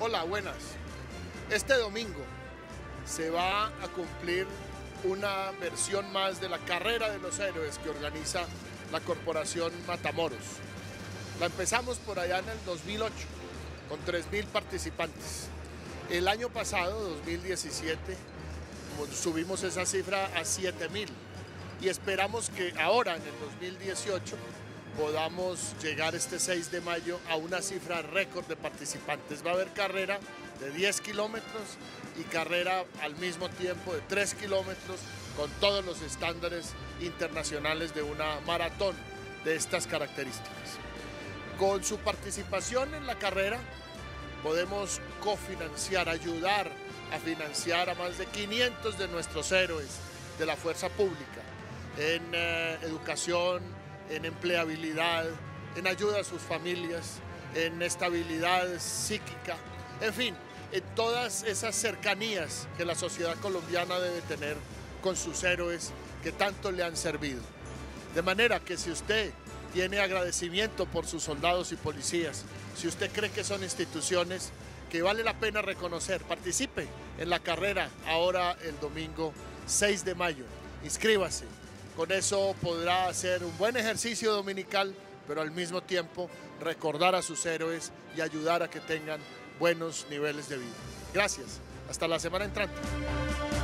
Hola, buenas. Este domingo se va a cumplir una versión más de la Carrera de los Héroes que organiza la Corporación Matamoros. La empezamos por allá en el 2008 con 3.000 participantes. El año pasado, 2017, subimos esa cifra a 7.000 y esperamos que ahora en el 2018 podamos llegar este 6 de mayo a una cifra récord de participantes. Va a haber carrera de 10 kilómetros y carrera al mismo tiempo de 3 kilómetros con todos los estándares internacionales de una maratón de estas características. Con su participación en la carrera podemos cofinanciar, ayudar a financiar a más de 500 de nuestros héroes de la fuerza pública en educación, en empleabilidad, en ayuda a sus familias, en estabilidad psíquica, en fin, en todas esas cercanías que la sociedad colombiana debe tener con sus héroes que tanto le han servido. De manera que si usted tiene agradecimiento por sus soldados y policías, si usted cree que son instituciones que vale la pena reconocer, participe en la carrera ahora el domingo 6 de mayo. Inscríbase. Con eso podrá hacer un buen ejercicio dominical, pero al mismo tiempo recordar a sus héroes y ayudar a que tengan buenos niveles de vida. Gracias. Hasta la semana entrante.